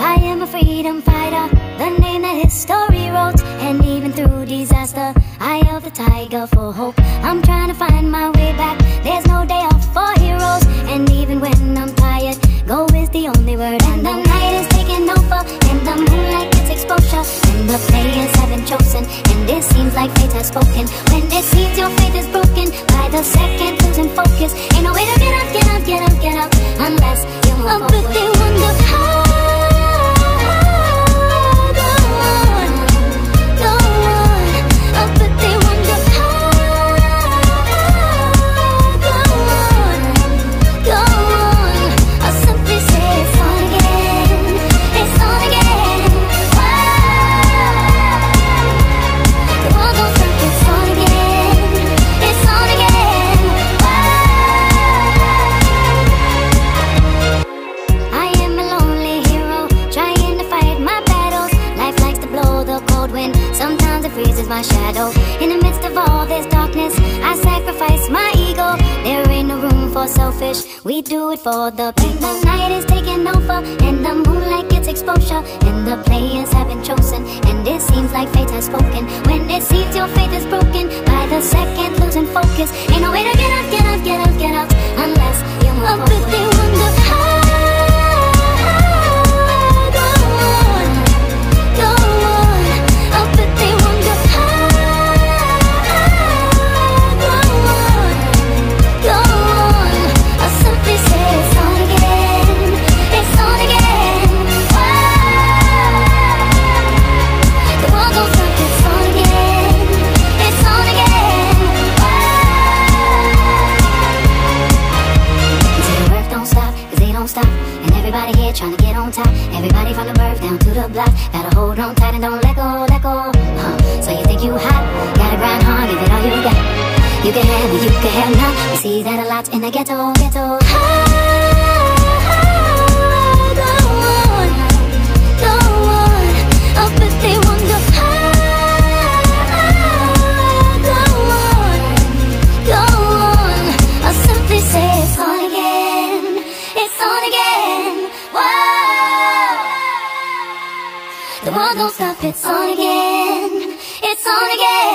I am a freedom fighter, the name that history wrote. And even through disaster, I held the tiger for hope. I'm trying to find my way back, there's no day off for heroes. And even when I'm tired, go is the only word. And the night is taking over, and the moonlight gets exposure, and the players have been chosen, and it seems like fate has spoken. When it seems your faith is broken, by the second losing focus, ain't no way to get up, get up, get up, get up, unless you move forward. But they wonder how. Sometimes it freezes my shadow. In the midst of all this darkness, I sacrifice my ego. There ain't no room for selfish, we do it for the people. The night is taking over, and the moonlight gets exposure, and the players have been chosen, and it seems like fate has spoken. When it seems your faith is broken, by the second losing focus, ain't no way to get up, get up, get up, get up, unless you move forward. But they wonder how. And everybody here trying to get on top. Everybody from the birth down to the block, gotta hold on tight and don't let go, let go. So you think you hot, gotta grind hard, give it all you got. You can have it, you can have none. We see that a lot in the ghetto, ghetto. Go on, go on. Oh, but they wonder how. Go on, go on. I'll simply say it's on again. It's on again, whoa. The world don't stop, it's on again. It's on again.